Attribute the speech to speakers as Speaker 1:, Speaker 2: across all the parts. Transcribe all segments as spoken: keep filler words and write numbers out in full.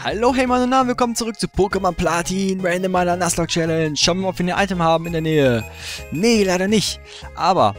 Speaker 1: Hallo, hey Mann und Namen, willkommen zurück zu Pokémon Platin Randomizer Nuzlocke Challenge. Schauen wir mal, ob wir ein Item haben in der Nähe. Nee, leider nicht. Aber...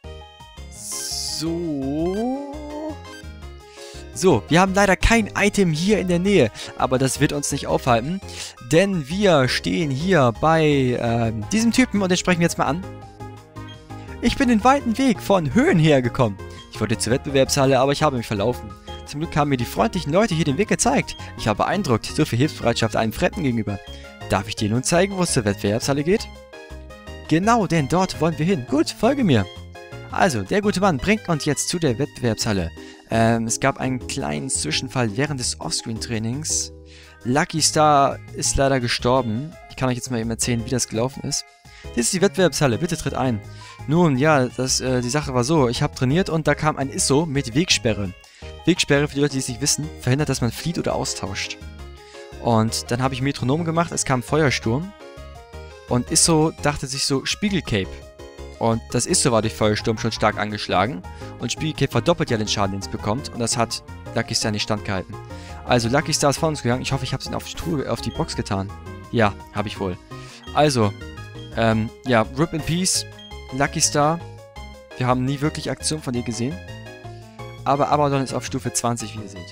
Speaker 1: So... So, wir haben leider kein Item hier in der Nähe. Aber das wird uns nicht aufhalten. Denn wir stehen hier bei äh, diesem Typen und den sprechen wir jetzt mal an. Ich bin den weiten Weg von Höhen hergekommen. Ich wollte zur Wettbewerbshalle, aber ich habe mich verlaufen. Zum Glück haben mir die freundlichen Leute hier den Weg gezeigt. Ich war beeindruckt, so viel Hilfsbereitschaft einem Fremden gegenüber. Darf ich dir nun zeigen, wo es zur Wettbewerbshalle geht? Genau, denn dort wollen wir hin. Gut, folge mir. Also, der gute Mann bringt uns jetzt zu der Wettbewerbshalle. Ähm, es gab einen kleinen Zwischenfall während des Offscreen-Trainings. Lucky Star ist leider gestorben. Ich kann euch jetzt mal eben erzählen, wie das gelaufen ist. Hier ist die Wettbewerbshalle, bitte tritt ein. Nun, ja, das, äh, die Sache war so, ich habe trainiert und da kam ein Isso mit Wegsperre. Wegsperre, für die Leute, die es nicht wissen, verhindert, dass man flieht oder austauscht. Und dann habe ich Metronom gemacht, es kam Feuersturm. Und Isso dachte sich so, Spiegelcape. Und das Isso war durch Feuersturm schon stark angeschlagen. Und Spiegelcape verdoppelt ja den Schaden, den es bekommt. Und das hat Lucky Star nicht standgehalten. Also Lucky Star ist vor uns gegangen. Ich hoffe, ich habe es ihn auf die, Truhe, auf die Box getan. Ja, habe ich wohl. Also, ähm, ja, Rip in Peace, Lucky Star. Wir haben nie wirklich Aktion von dir gesehen. Aber Abaddon ist auf Stufe zwanzig, wie ihr seht.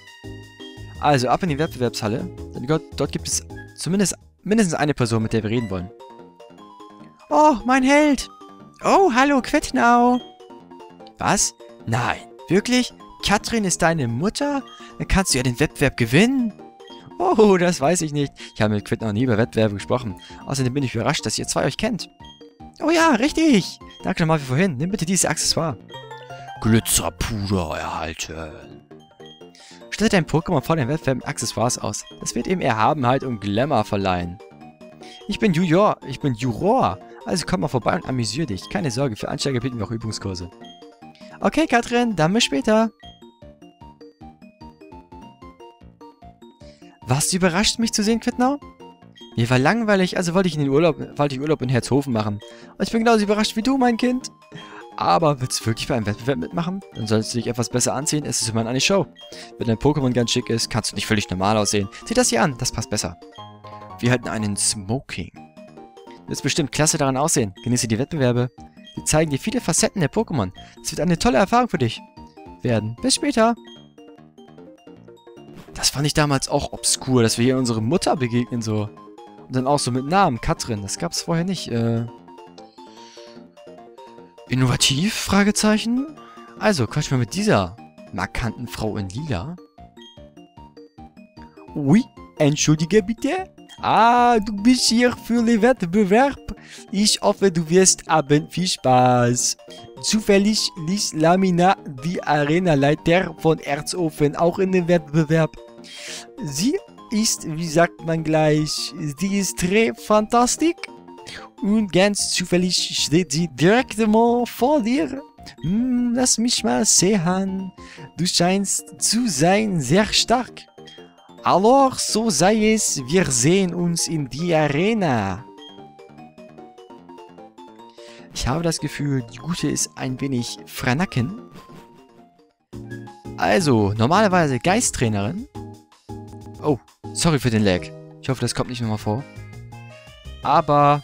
Speaker 1: Also, ab in die Wettbewerbshalle. Denn Gott, dort gibt es zumindest mindestens eine Person, mit der wir reden wollen. Oh, mein Held! Oh, hallo, Quetnau! Was? Nein, wirklich? Katrin ist deine Mutter? Dann kannst du ja den Wettbewerb gewinnen. Oh, das weiß ich nicht. Ich habe mit Quetnau nie über Wettbewerbe gesprochen. Außerdem bin ich überrascht, dass ihr zwei euch kennt. Oh ja, richtig! Danke nochmal wie vorhin. Nimm bitte dieses Accessoire. Glitzerpuder erhalten. Stellt dein Pokémon vor den Wettbewerb mit Accessoires aus. Das wird ihm Erhabenheit und Glamour verleihen. Ich bin Juror, ich bin Juror. Also komm mal vorbei und amüsier dich. Keine Sorge, für Einsteiger bieten wir auch Übungskurse. Okay, Katrin, dann bis später. Warst du überrascht, mich zu sehen, Quetnau? Mir war langweilig, also wollte ich in den Urlaub, wollte ich Urlaub in Herzhofen machen. Und ich bin genauso überrascht wie du, mein Kind. Aber willst du wirklich bei einem Wettbewerb mitmachen? Dann solltest du dich etwas besser anziehen. Es ist immerhin eine Show. Wenn dein Pokémon ganz schick ist, kannst du nicht völlig normal aussehen. Zieh das hier an, das passt besser. Wir hatten einen Smoking. Du wirst bestimmt klasse daran aussehen. Genieße die Wettbewerbe. Die zeigen dir viele Facetten der Pokémon. Es wird eine tolle Erfahrung für dich werden. Bis später. Das fand ich damals auch obskur, dass wir hier unsere Mutter begegnen so. Und dann auch so mit Namen, Katrin. Das gab es vorher nicht. Äh... Innovativ? Fragezeichen. Also, quatsch mal mit dieser markanten Frau in Lila. Oui, entschuldige bitte. Ah, du bist hier für den Wettbewerb. Ich hoffe, du wirst haben viel Spaß. Zufällig liest Lamina, die Arenaleiter von Herzhofen, auch in den Wettbewerb. Sie ist, wie sagt man gleich, sie ist très fantastisch. Und ganz zufällig steht sie direkt vor dir. Hm, lass mich mal sehen. Du scheinst zu sein sehr stark. Alors, so sei es. Wir sehen uns in die Arena. Ich habe das Gefühl, die Gute ist ein wenig Franacken. Also, normalerweise Geisttrainerin. Oh, sorry für den Lag. Ich hoffe, das kommt nicht nochmal vor. Aber...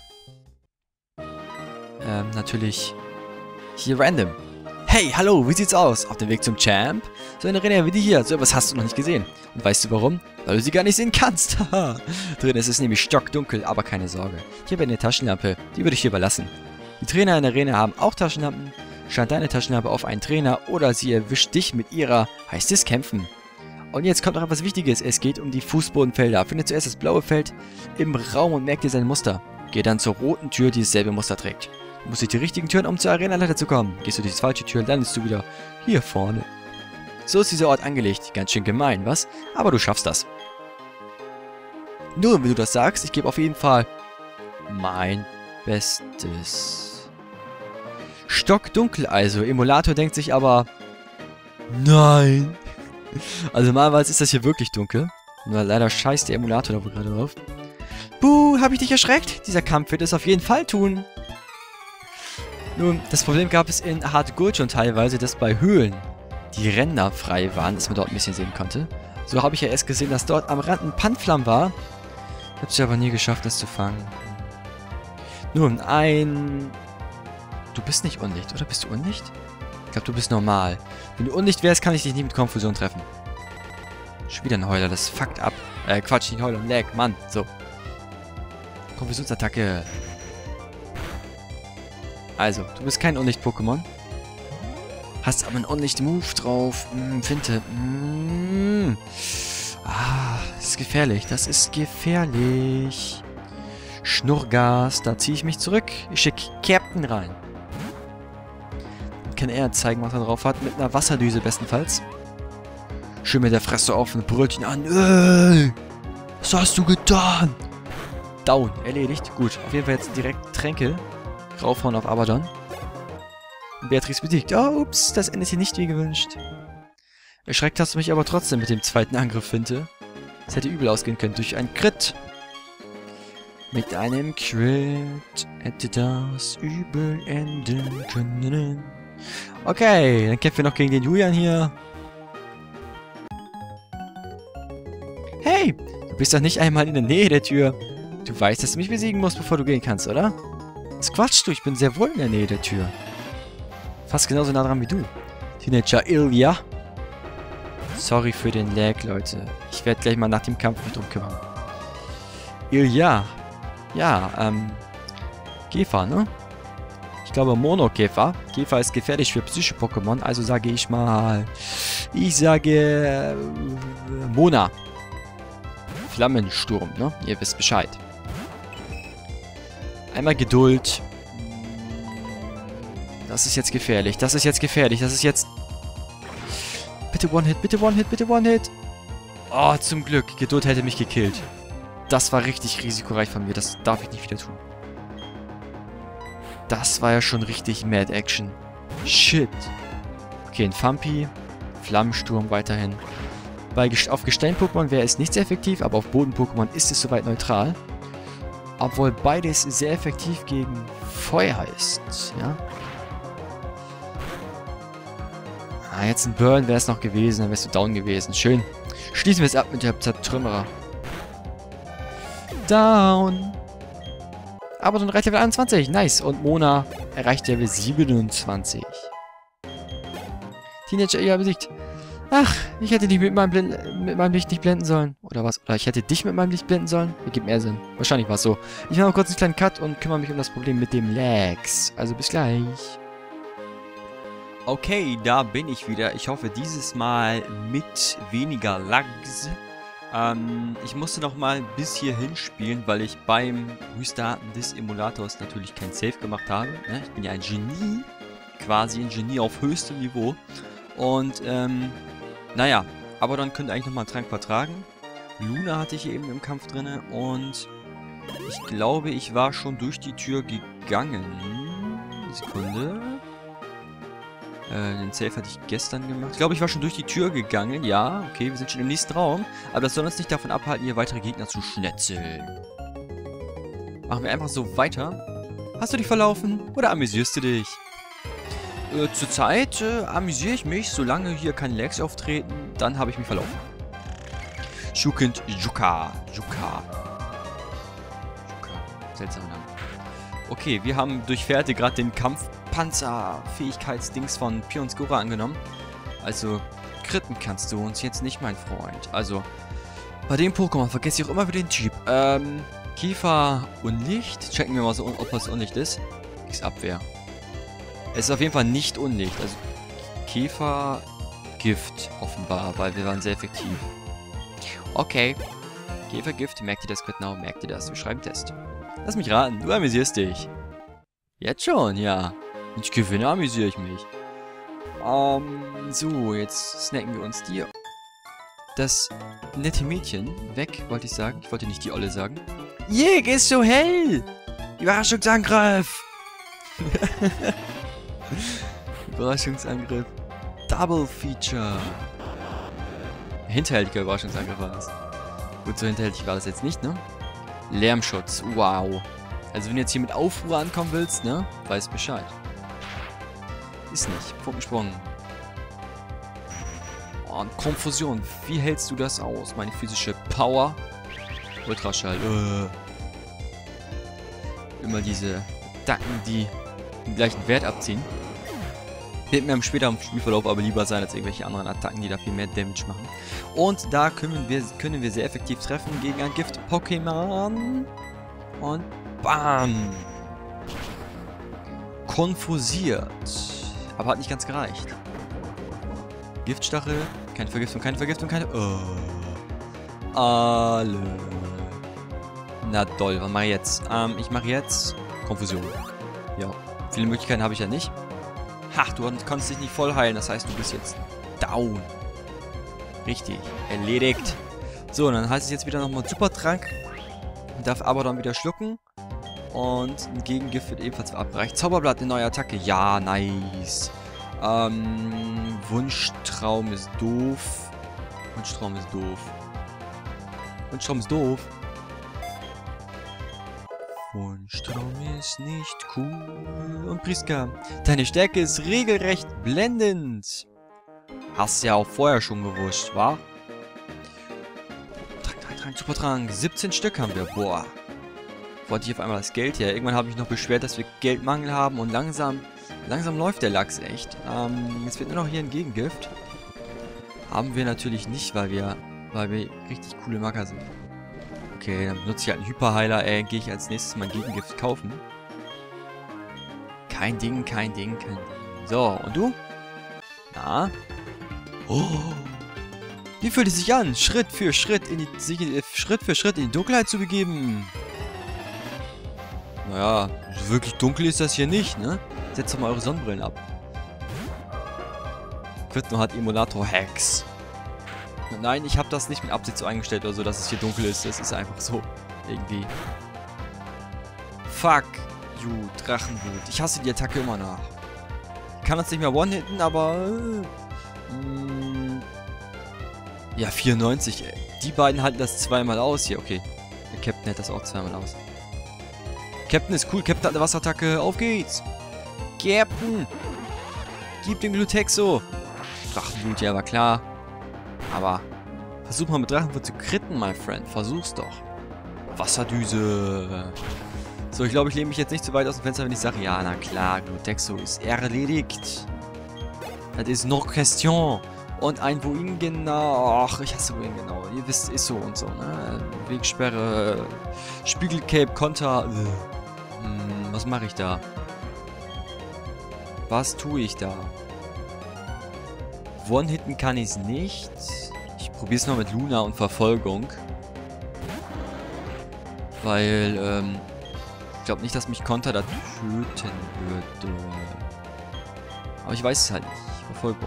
Speaker 1: Ähm, natürlich hier random. Hey, hallo, wie sieht's aus? Auf dem Weg zum Champ? So eine Arena wie die hier, so etwas hast du noch nicht gesehen. Und weißt du warum? Weil du sie gar nicht sehen kannst. Haha. Drin ist es nämlich stockdunkel, aber keine Sorge. Ich habe eine Taschenlampe, die würde ich dir überlassen. Die Trainer in der Arena haben auch Taschenlampen. Scheint deine Taschenlampe auf einen Trainer oder sie erwischt dich mit ihrer, heißt es kämpfen. Und jetzt kommt noch etwas Wichtiges. Es geht um die Fußbodenfelder. Finde zuerst das blaue Feld im Raum und merk dir sein Muster. Geh dann zur roten Tür, die dasselbe Muster trägt. Du musst durch die richtigen Türen, um zur Arenaleiter zu kommen. Gehst du durch die falsche Tür, landest du wieder hier vorne. So ist dieser Ort angelegt. Ganz schön gemein, was? Aber du schaffst das. Nur, wenn du das sagst, ich gebe auf jeden Fall mein Bestes. Stockdunkel also. Emulator denkt sich aber... Nein. Also normalerweise ist das hier wirklich dunkel. Nur leider scheißt der Emulator da wohl gerade drauf. Buh, hab ich dich erschreckt? Dieser Kampf wird es auf jeden Fall tun. Nun, das Problem gab es in Hard Gold schon teilweise, dass bei Höhlen die Ränder frei waren, dass man dort ein bisschen sehen konnte. So habe ich ja erst gesehen, dass dort am Rand ein Panflam war. Ich habe es aber nie geschafft, das zu fangen. Nun, ein... Du bist nicht Unlicht, oder? Bist du Unlicht? Ich glaube, du bist normal. Wenn du Unlicht wärst, kann ich dich nicht mit Konfusion treffen. Schon wieder ein Heuler, das fuckt ab. Äh, Quatsch, nicht Heuler, Lag, Mann. So. Konfusionsattacke. Also, du bist kein Unlicht-Pokémon. Hast aber einen Unlicht-Move drauf. Hm, Finte. Hm. Ah, das ist gefährlich. Das ist gefährlich. Schnurrgas. Da ziehe ich mich zurück. Ich schicke Captain rein. Kann er zeigen, was er drauf hat. Mit einer Wasserdüse bestenfalls. Schön mit der Fresse auf und brüllt ihn an. Ey, was hast du getan? Down. Erledigt. Gut. Auf jeden Fall jetzt direkt Tränke. Raufhauen auf Abaddon. Beatrix besiegt. Oh, ups, das endet hier nicht wie gewünscht. Erschreckt hast du mich aber trotzdem mit dem zweiten Angriff, Finte. Es hätte übel ausgehen können durch einen Crit. Mit einem Crit hätte das übel enden können. Okay, dann kämpfen wir noch gegen den Julian hier. Hey, du bist doch nicht einmal in der Nähe der Tür. Du weißt, dass du mich besiegen musst, bevor du gehen kannst, oder? Was quatschst du? Ich bin sehr wohl in der Nähe der Tür. Fast genauso nah dran wie du. Teenager Ilya. Sorry für den Lag, Leute. Ich werde gleich mal nach dem Kampf mich drum kümmern. Ilya. Ja, ähm... Käfer, ne? Ich glaube Monokäfer. Käfer ist gefährlich für Psycho-Pokémon, also sage ich mal... Ich sage... Äh, Mona. Flammensturm, ne? Ihr wisst Bescheid. Einmal Geduld. Das ist jetzt gefährlich. Das ist jetzt gefährlich. Das ist jetzt... Bitte One-Hit, bitte One-Hit, bitte One-Hit. Oh, zum Glück. Geduld hätte mich gekillt. Das war richtig risikoreich von mir. Das darf ich nicht wieder tun. Das war ja schon richtig Mad Action. Shit. Okay, ein Fampi. Flammensturm weiterhin. Bei Gest auf Gestein-Pokémon wäre es nicht sehr effektiv, aber auf Boden-Pokémon ist es soweit neutral. Obwohl beides sehr effektiv gegen Feuer ist. Ja. Ah, jetzt ein Burn wäre es noch gewesen, dann wärst du down gewesen. Schön. Schließen wir es ab mit der Zertrümmerer. Down. Aber dann reicht Level einundzwanzig. Nice. Und Mona erreicht Level siebenundzwanzig. Teenager Ilya besiegt. Ach, ich hätte dich mit meinem, Blind mit meinem Licht nicht blenden sollen. Oder was? Oder ich hätte dich mit meinem Licht blenden sollen? Das gibt mehr Sinn. Wahrscheinlich war es so. Ich mache mal kurz einen kleinen Cut und kümmere mich um das Problem mit dem Lags. Also bis gleich.
Speaker 2: Okay, da bin ich wieder. Ich hoffe dieses Mal mit weniger Lags. Ähm, ich musste noch mal bis hierhin spielen, weil ich beim Restarten des Emulators natürlich kein Save gemacht habe. Ne? Ich bin ja ein Genie. Quasi ein Genie auf höchstem Niveau. Und, ähm, naja, aber dann könnte eigentlich nochmal einen Trank vertragen. Luna hatte ich eben im Kampf drin und ich glaube, ich war schon durch die Tür gegangen. Sekunde. Äh, den Save hatte ich gestern gemacht. Ich glaube, ich war schon durch die Tür gegangen. Ja, okay, wir sind schon im nächsten Raum. Aber das soll uns nicht davon abhalten, hier weitere Gegner zu schnetzeln. Machen wir einfach so weiter. Hast du dich verlaufen? Oder amüsierst du dich? Äh, zurzeit äh, amüsiere ich mich, solange hier keine Lags auftreten, dann habe ich mich verlaufen. Shukent Juka. Juka. Juka. Seltsamer Name. Okay, wir haben durch Fährte gerade den Kampfpanzer-Fähigkeitsdings von Pionscura angenommen. Also, kritten kannst du uns jetzt nicht, mein Freund. Also, bei dem Pokémon vergesse ich auch immer wieder den Typ. Ähm, Käfer Unlicht. Checken wir mal so, ob das Unlicht ist. Ist Abwehr. Es ist auf jeden Fall nicht Unlicht. Also Käfer Gift offenbar, weil wir waren sehr effektiv. Okay. Käfergift, merkt ihr das genau? Merkt ihr das? Wir schreiben Test. Lass mich raten, du amüsierst dich. Jetzt schon, ja. Wenn ich gewinne, amüsiere ich mich. Ähm, so, jetzt snacken wir uns die. Das nette Mädchen weg, wollte ich sagen. Ich wollte nicht die Olle sagen. Jeg ist so hell! Überraschungsangriff! Überraschungsangriff. Double Feature. Hinterhältiger Überraschungsangriff war das. Gut, so hinterhältig war das jetzt nicht, ne? Lärmschutz. Wow. Also wenn du jetzt hier mit Aufruhr ankommen willst, ne? Weiß Bescheid. Ist nicht. Funkensprung. Und Konfusion. Wie hältst du das aus? Meine physische Power. Ultraschall. Äh. Immer diese Attacken, die den gleichen Wert abziehen. Wird mir im späteren Spielverlauf aber lieber sein als irgendwelche anderen Attacken, die da viel mehr Damage machen. Und da können wir, können wir sehr effektiv treffen gegen ein Gift-Pokémon. Und bam! Konfusiert. Aber hat nicht ganz gereicht. Giftstachel. Keine Vergiftung, keine Vergiftung, keine... Oh. Alle. Na toll, was mache ich jetzt? Ähm, ich mache jetzt Konfusion. Ja, viele Möglichkeiten habe ich ja nicht. Ha, du kannst dich nicht voll heilen, das heißt, du bist jetzt down. Richtig, erledigt. So, dann heißt es jetzt wieder nochmal Supertrank. Darf aber dann wieder schlucken. Und ein Gegengift wird ebenfalls verabreicht. Zauberblatt, eine neue Attacke. Ja, nice. Ähm, Wunschtraum ist doof. Wunschtraum ist doof. Wunschtraum ist doof. Wunschtraum ist nicht cool. Und Priska, deine Stärke ist regelrecht blendend. Hast ja auch vorher schon gewusst, wa? Trank, Trank, Trank, Supertrank. siebzehn Stück haben wir. Boah. Wollte ich auf einmal das Geld her. Irgendwann habe ich noch beschwert, dass wir Geldmangel haben. Und langsam, langsam läuft der Lachs echt. Ähm, jetzt wird nur noch hier ein Gegengift. Haben wir natürlich nicht, weil wir, weil wir richtig coole Macker sind. Okay, dann benutze ich halt einen Hyperheiler, ey. Gehe ich als nächstes mein Gegengift kaufen. Kein Ding, kein Ding, kein Ding. So, und du? Na? Oh. Wie fühlt es sich an, Schritt für Schritt in die, sich, äh, Schritt für Schritt in die Dunkelheit zu begeben? Naja, wirklich dunkel ist das hier nicht, ne? Setzt doch mal eure Sonnenbrillen ab. Quidno hat Emulator-Hacks. Nein, ich habe das nicht mit Absicht so eingestellt oder so, dass es hier dunkel ist. Es ist einfach so. Irgendwie. Fuck you, Drachenwut. Ich hasse die Attacke immer noch. Ich kann das nicht mehr one-hitten, aber... Äh, mh, ja, vierundneunzig, ey. Die beiden halten das zweimal aus hier. Okay, der Captain hält das auch zweimal aus. Captain ist cool. Captain hat eine Wasserattacke. Auf geht's. Captain. Gib den Glutexo. Drachenwut, ja, war klar. Aber versuch mal mit Drachenwut zu kritten, my friend. Versuch's doch. Wasserdüse. So, ich glaube, ich lehne mich jetzt nicht zu weit aus dem Fenster, wenn ich sage, ja, na klar, Glutexo ist erledigt. Das ist noch question. Und ein wohin genau. Ach, ich hasse wohin genau. Ihr wisst, ist so und so, ne? Wegsperre, Spiegelcape, Konter. Hm, was mache ich da? Was tue ich da? One-Hitten kann ich es nicht. Ich probiere es mal mit Luna und Verfolgung. Weil, ähm, ich glaube nicht, dass mich Konter da töten würde. Aber ich weiß es halt nicht. Verfolgung.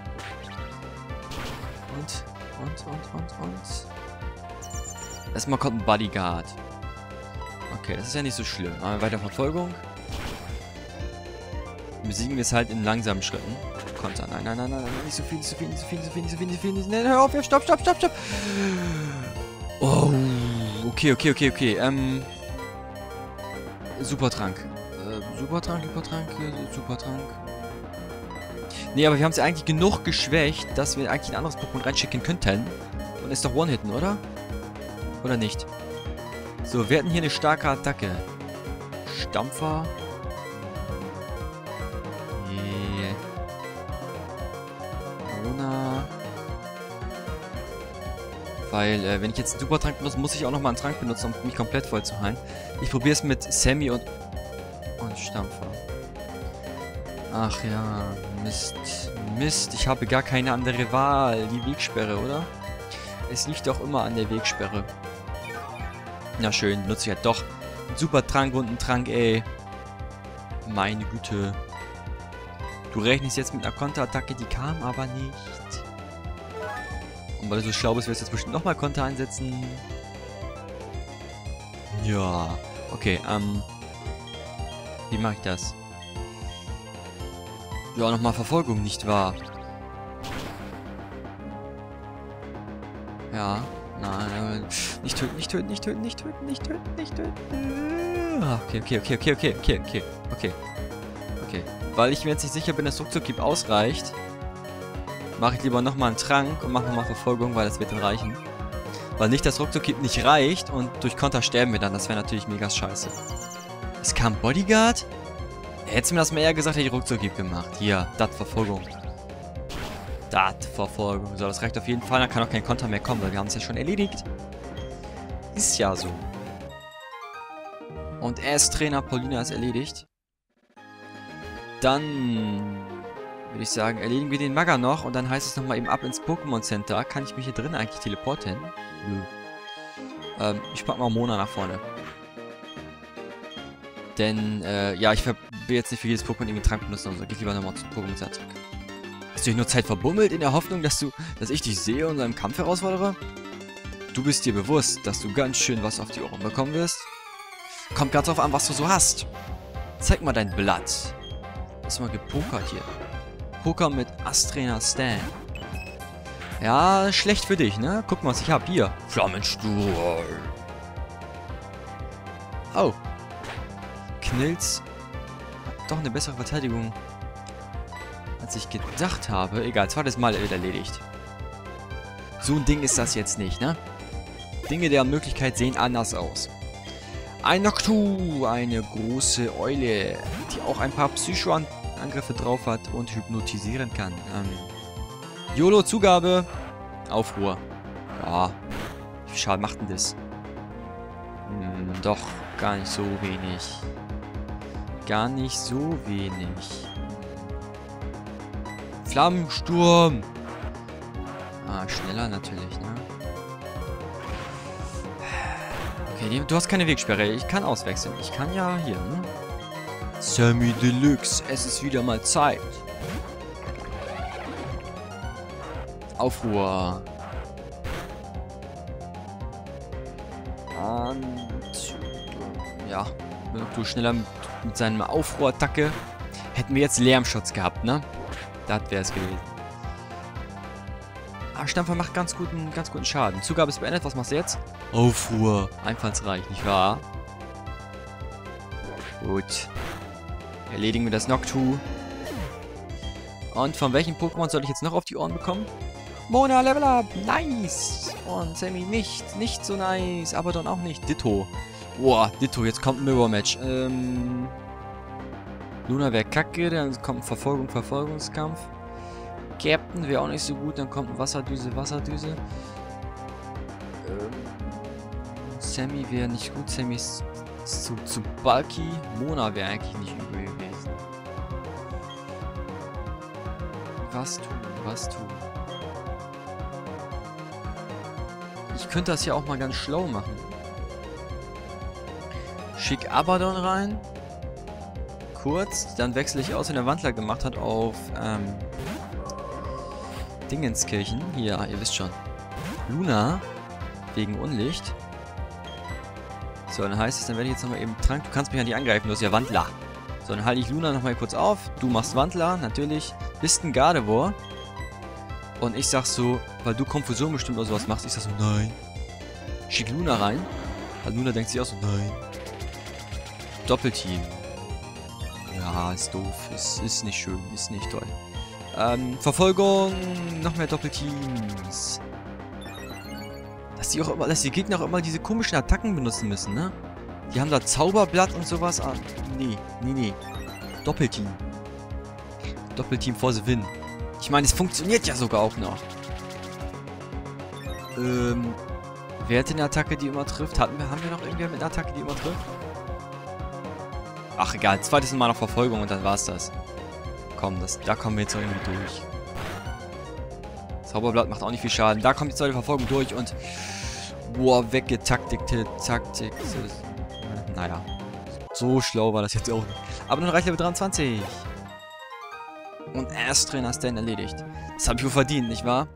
Speaker 2: Und, und, und, und, und. Erstmal kommt ein Bodyguard. Okay, das ist ja nicht so schlimm. Aber weiter Verfolgung. Besiegen wir es halt in langsamen Schritten. Konter. Nein, nein, nein, nein, nicht so viel, nicht so viel, nicht so viel, nicht so viel, nicht so viel, nicht so viel, nicht so viel. Nein, hör auf, stopp, stopp, stopp, stopp. Oh, okay, okay, okay, okay. Ähm. Supertrank. Äh, Supertrank, Supertrank, Supertrank. Nee, aber wir haben es ja eigentlich genug geschwächt, dass wir eigentlich ein anderes Pokémon reinschicken könnten. Und ist doch One-Hitten, oder? Oder nicht? So, wir hatten hier eine starke Attacke. Stampfer. Yeah. Luna. Weil, äh, wenn ich jetzt einen Supertrank benutze, muss ich auch nochmal einen Trank benutzen, um mich komplett voll zu heilen. Ich probiere es mit Sammy und... und Stampfer. Ach ja, Mist. Mist, ich habe gar keine andere Wahl. Die Wegsperre, oder? Es liegt doch immer an der Wegsperre. Na schön, nutze ich halt doch einen Supertrank und einen Trank, ey. Meine Güte. Du rechnest jetzt mit einer Konterattacke, die kam aber nicht. Und weil du so schlau bist, wirst du jetzt bestimmt nochmal Konter einsetzen. Ja. Okay, ähm. Wie mache ich das? Ja, nochmal Verfolgung, nicht wahr? Ja. Nein, nein. Nicht töten, nicht töten, nicht töten, nicht töten, nicht töten, nicht töten. Okay, okay, okay, okay, okay, okay, okay, okay. Okay. Weil ich mir jetzt nicht sicher bin, dass Ruckzuckhieb ausreicht. mache ich lieber nochmal einen Trank und mache nochmal Verfolgung, weil das wird dann reichen. Weil nicht das Ruckzuck nicht reicht und durch Konter sterben wir dann. Das wäre natürlich mega scheiße. Es kam Bodyguard? Hättest du mir das mal eher gesagt, hätte ich Ruckzuck gemacht. Hier, dat Verfolgung. Dat Verfolgung. So, das reicht auf jeden Fall. Dann kann auch kein Konter mehr kommen, weil wir haben es ja schon erledigt. Ist ja so. Und S-Trainer Paulina ist erledigt. Dann würde ich sagen, erledigen wir den Magger noch und dann heißt es nochmal eben ab ins Pokémon Center. Kann ich mich hier drin eigentlich teleporten? Nö. Ähm, ich pack mal Mona nach vorne. Denn, äh, ja, ich will jetzt nicht für jedes Pokémon irgendwie Trank benutzen, also geh lieber nochmal zum Pokémon Center zurück. Hast du dich nur Zeit verbummelt in der Hoffnung, dass du, dass ich dich sehe und einen Kampf herausfordere? Du bist dir bewusst, dass du ganz schön was auf die Ohren bekommen wirst? Kommt ganz drauf an, was du so hast. Zeig mal dein Blatt. Ist mal gepokert hier. Poker mit S-Trainer Stan. Ja, schlecht für dich, ne? Guck mal, was ich hab. Hier. Flammenstuhl. Oh. Knills hat doch eine bessere Verteidigung, als ich gedacht habe. Egal, zweites Mal wird erledigt. So ein Ding ist das jetzt nicht, ne? Dinge der Möglichkeit sehen anders aus. Ein Noctu, eine große Eule, die auch ein paar Psycho-Angriffe drauf hat und hypnotisieren kann. Ähm, YOLO, Zugabe, Aufruhr. Ja, wie viel Schaden macht denn das? Hm, doch, gar nicht so wenig. Gar nicht so wenig. Flammensturm. Ah, schneller natürlich, ne? Okay, du hast keine Wegsperre. Ich kann auswechseln. Ich kann ja hier, ne? Sammy Deluxe, es ist wieder mal Zeit. Aufruhr. Und ja, du schneller mit, mit seiner Aufruhrattacke. Hätten wir jetzt Lärmschutz gehabt, ne? Das wäre es gewesen. Ah, Stampfer macht ganz guten, ganz guten Schaden. Zugabe ist beendet. Was machst du jetzt? Aufruhr. Einfallsreich, nicht wahr? Gut. Erledigen wir das Noctu. Und von welchem Pokémon soll ich jetzt noch auf die Ohren bekommen? Mona, Level Up. Nice. Und Sammy nicht. Nicht so nice. Aber dann auch nicht. Ditto. Boah, Ditto. Jetzt kommt ein Mirror-Match. Ähm... Luna wäre kacke. Dann kommt Verfolgung, Verfolgungskampf. Captain wäre auch nicht so gut. Dann kommt ein Wasserdüse, Wasserdüse. Ähm... Sammy wäre nicht gut. Sammy ist zu, zu bulky. Mona wäre eigentlich nicht übel gewesen. Was tun? Was tun? Ich könnte das ja auch mal ganz schlau machen. Schick Abaddon rein. Kurz. Dann wechsle ich aus, wenn der Wandler gemacht hat, auf ähm, Dingenskirchen. Hier, ihr wisst schon. Luna. Wegen Unlicht. So, dann heißt es, dann werde ich jetzt nochmal eben Trank. Du kannst mich ja nicht angreifen, du hast ja Wandler. So, dann halte ich Luna nochmal kurz auf. Du machst Wandler, natürlich. Bist ein Gardevoir. Und ich sag so, weil du Konfusion bestimmt oder sowas machst, ich sag so, nein. Schick Luna rein. Weil Luna denkt sich auch so, nein. Doppelteam. Ja, ist doof. Ist, ist nicht schön. Ist nicht toll. Ähm, Verfolgung. Noch mehr Doppelteams. Dass die auch immer, dass die Gegner auch immer diese komischen Attacken benutzen müssen, ne? Die haben da Zauberblatt und sowas. Ah, nee, nee, nee. Doppelteam. Doppelteam for the win. Ich meine, es funktioniert ja sogar auch noch. Ähm, wer hat denn eine Attacke, die immer trifft? Hatten wir, haben wir noch irgendwer mit einer Attacke, die immer trifft? Ach, egal. Zweites Mal noch Verfolgung und dann war's das. Komm, das, da kommen wir jetzt noch irgendwie durch. Zauberblatt macht auch nicht viel Schaden. Da kommt die zweite Verfolgung durch und... Boah, weggetaktikte Taktik. Naja. So schlau war das jetzt auch nicht. Aber dann reicht Level dreiundzwanzig. Und S-Trainer Stan erledigt. Das habe ich wohl verdient, nicht wahr?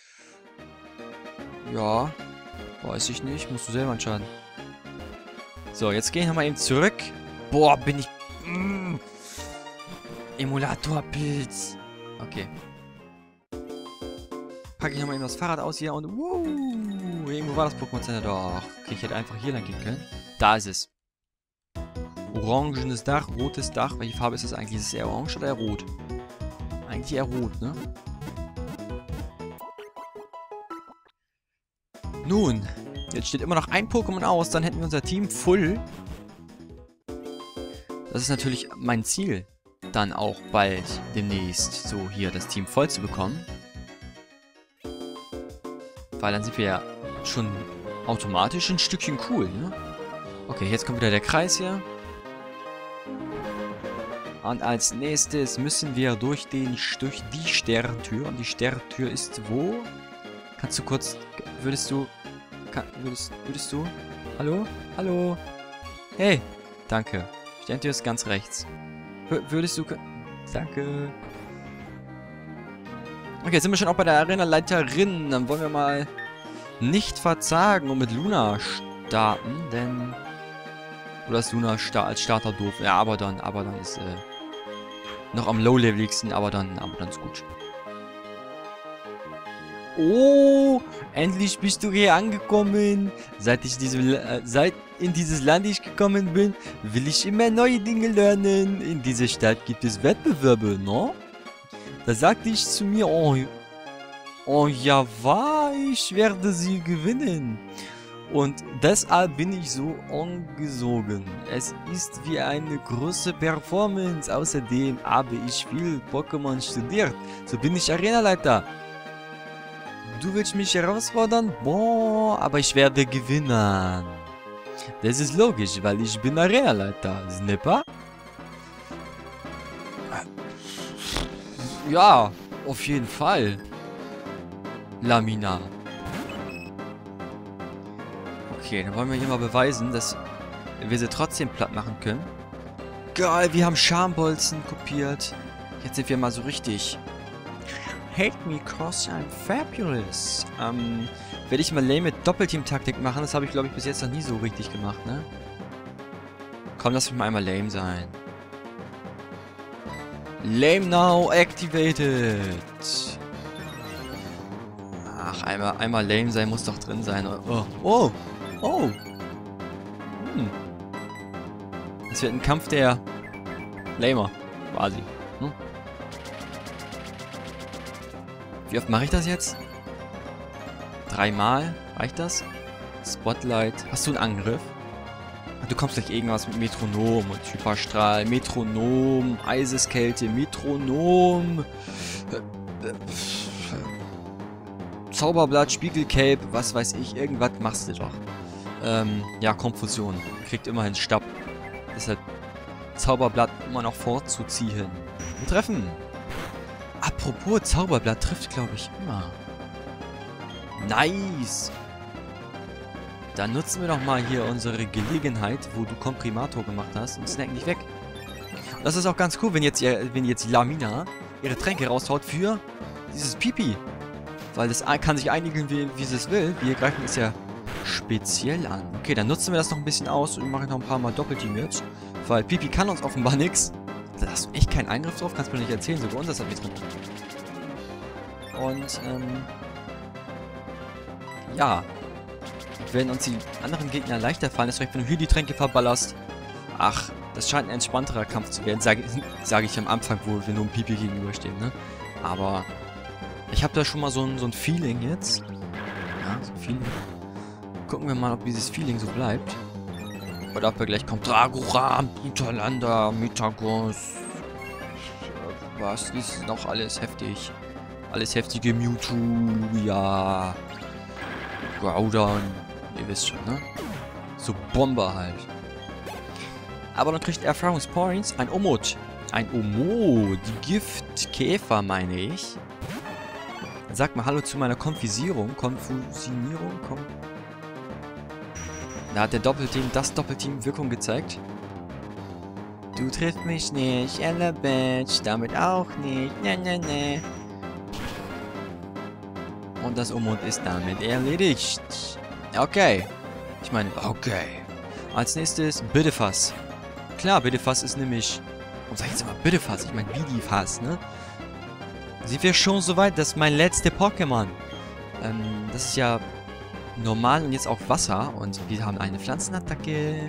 Speaker 2: Ja. Weiß ich nicht. Musst du selber entscheiden. So, jetzt gehen wir mal eben zurück. Boah, bin ich... Mm, Emulatorpilz. Okay. Packe ich nochmal eben das Fahrrad aus hier und... Wuh, irgendwo war das Pokémon Center. Doch. Okay, ich hätte einfach hier lang gehen können. Da ist es. Orangenes Dach, rotes Dach. Welche Farbe ist das eigentlich? Ist es eher orange oder eher rot? Eigentlich eher rot, ne?
Speaker 1: Nun, jetzt steht immer noch ein Pokémon aus, dann hätten wir unser Team full. Das ist natürlich mein Ziel, dann auch bald demnächst so hier das Team voll zu bekommen. Weil dann sind wir ja schon automatisch ein Stückchen cool, ne? Okay, jetzt kommt wieder der Kreis hier. Und als nächstes müssen wir durch, den, durch die Sterntür. Und die Sterntür ist wo? Kannst du kurz... Würdest du... Kann, würdest, würdest du... Hallo? Hallo? Hey! Danke. Sterntür ist ganz rechts. W würdest du... Danke. Okay, jetzt sind wir schon auch bei der Arena-Leiterin. Dann wollen wir mal nicht verzagen und mit Luna starten, denn... Oder ist Luna sta als Starter doof? Ja, aber dann, aber dann ist... Äh, noch am low-leveligsten, aber dann, aber dann ist gut. Oh, endlich bist du hier angekommen. Seit ich diese, äh, seit in dieses Land ich gekommen bin, will ich immer neue Dinge lernen. In dieser Stadt gibt es Wettbewerbe, ne? Da sagte ich zu mir, oh, oh ja, wahr, ich werde sie gewinnen. Und deshalb bin ich so angesogen. Es ist wie eine große Performance. Außerdem habe ich viel Pokémon studiert. So bin ich Arenaleiter. Du willst mich herausfordern? Boah, aber ich werde gewinnen. Das ist logisch, weil ich bin Arenaleiter. Snipper? Ja, auf jeden Fall. Lamina. Okay, dann wollen wir hier mal beweisen, dass wir sie trotzdem platt machen können. Geil, wir haben Schambolzen kopiert. Jetzt sind wir mal so richtig. Hate me cause I'm fabulous. Ähm, werde ich mal lame mit Doppelteam-Taktik machen. Das habe ich, glaube ich, bis jetzt noch nie so richtig gemacht, ne? Komm, lass mich mal einmal lame sein. Lame now activated. Ach, einmal, einmal lame sein muss doch drin sein. Oh, oh. Oh. Hm. Das wird ein Kampf der Lamer, quasi. Hm? Wie oft mache ich das jetzt? Dreimal? Reicht das? Spotlight. Hast du einen Angriff? Du kommst gleich irgendwas mit Metronom und Hyperstrahl. Metronom, Eiseskälte, Metronom. Äh, äh, Zauberblatt, Spiegelcape, was weiß ich. Irgendwas machst du doch. Ähm, ja, Konfusion. Kriegt immerhin Stab. Deshalb Zauberblatt immer noch vorzuziehen. Wir treffen. Apropos, Zauberblatt trifft, glaube ich, immer. Nice. Dann nutzen wir doch mal hier unsere Gelegenheit, wo du Komprimator gemacht hast und snacken dich weg. Und das ist auch ganz cool, wenn jetzt, wenn jetzt Lamina ihre Tränke raushaut für dieses Pipi. Weil das kann sich einigen, wie, wie sie es will. Wir greifen es ja speziell an. Okay, dann nutzen wir das noch ein bisschen aus und machen noch ein paar Mal Doppelteam jetzt. Weil Pipi kann uns offenbar nichts. Da hast du echt keinen Eingriff drauf, kannst du mir nicht erzählen. Sogar uns das hat mit drin. Und, ähm... ja. Werden uns die anderen Gegner leichter fallen. Das reicht, wenn du hier die Tränke verballerst. Ach, das scheint ein entspannterer Kampf zu werden. Sage sag ich am Anfang, wo wir nur ein Pipi gegenüberstehen, ne? Aber ich habe da schon mal so ein, so ein Feeling jetzt. Ja, so ein Feeling. Gucken wir mal, ob dieses Feeling so bleibt. Oder ob er gleich kommt. Dragoram, Unterlander, Metagross. Was ist noch alles heftig? Alles heftige Mewtwo, ja. Groudon. Ihr wisst schon, ne? So Bomber halt. Aber dann kriegt Erfahrungspoints ein Omod. Ein Omod. Die Giftkäfer, meine ich. Sag mal Hallo zu meiner Konfisierung. Konfusionierung. Kom da hat der Doppelteam, das Doppelteam Wirkung gezeigt. Du triffst mich nicht. Ella Badge. Damit auch nicht. Ne, ne, ne. Und das Omod ist damit erledigt. Okay. Ich meine, okay. Als nächstes Bittefass. Klar, Bittefass ist nämlich... Warum sag ich jetzt immer Bittefass? Ich meine Bidifass, ne? Sind wir schon so weit, dass mein letzter Pokémon... Ähm, das ist ja normal und jetzt auch Wasser. Und wir haben eine Pflanzenattacke.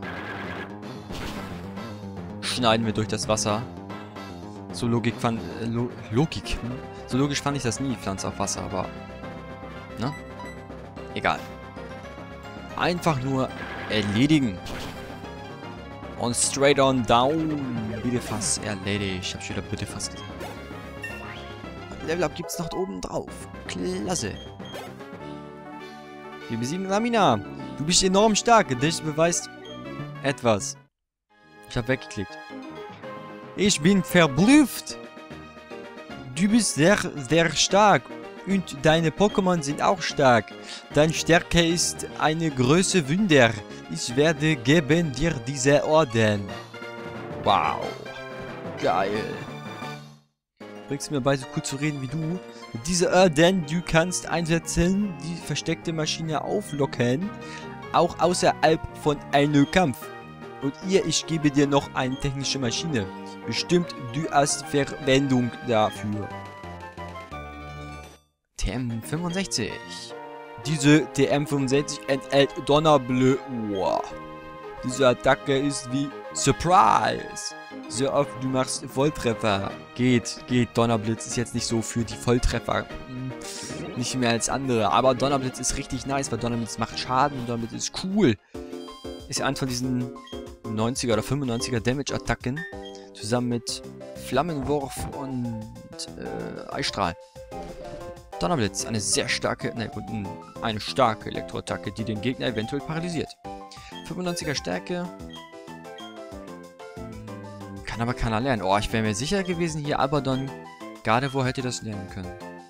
Speaker 1: Schneiden wir durch das Wasser. So Logik fand... Äh, Lo Logik, hm? So logisch fand ich das nie, Pflanze auf Wasser, aber... Ne? Egal. Einfach nur erledigen. Und straight on down. Bitte fast erledigt. Ich hab schon wieder bitte fast gesagt. Level Up gibt's noch oben drauf. Klasse. Wir besiegen Lamina. Du bist enorm stark. Das beweist etwas. Ich hab weggeklickt. Ich bin verblüfft. Du bist sehr, sehr stark. Und deine Pokémon sind auch stark. Deine Stärke ist eine große Wunder. Ich werde geben dir diese Orden. Wow. Geil. Bringst mir bei, so gut zu reden wie du. Diese Orden, du kannst einsetzen, die versteckte Maschine auflocken. Auch außerhalb von einem Kampf. Und ihr, ich gebe dir noch eine technische Maschine. Bestimmt, du hast Verwendung dafür. T M fünfundsechzig. Diese T M fünfundsechzig enthält Donnerblitz. Wow. Diese Attacke ist wie Surprise. So oft du machst Volltreffer. Geht, geht. Donnerblitz ist jetzt nicht so für die Volltreffer. Nicht mehr als andere. Aber Donnerblitz ist richtig nice, weil Donnerblitz macht Schaden. Und Donnerblitz ist cool. Ist ja eins von diesen neunziger oder fünfundneunziger Damage-Attacken. Zusammen mit Flammenwurf und äh, Eisstrahl. Donnerblitz, eine sehr starke, ne gut, eine starke Elektroattacke, die den Gegner eventuell paralysiert. fünfundneunziger Stärke. Kann aber keiner lernen. Oh, ich wäre mir sicher gewesen, hier Alberdon Gardevoir hätte das lernen können.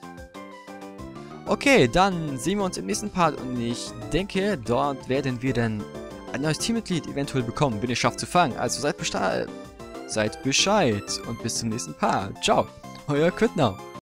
Speaker 1: Okay, dann sehen wir uns im nächsten Part und ich denke, dort werden wir dann ein neues Teammitglied eventuell bekommen, wenn ihr es schafft zu fangen. Also seid, seid Bescheid und bis zum nächsten Part. Ciao, euer Quidnau.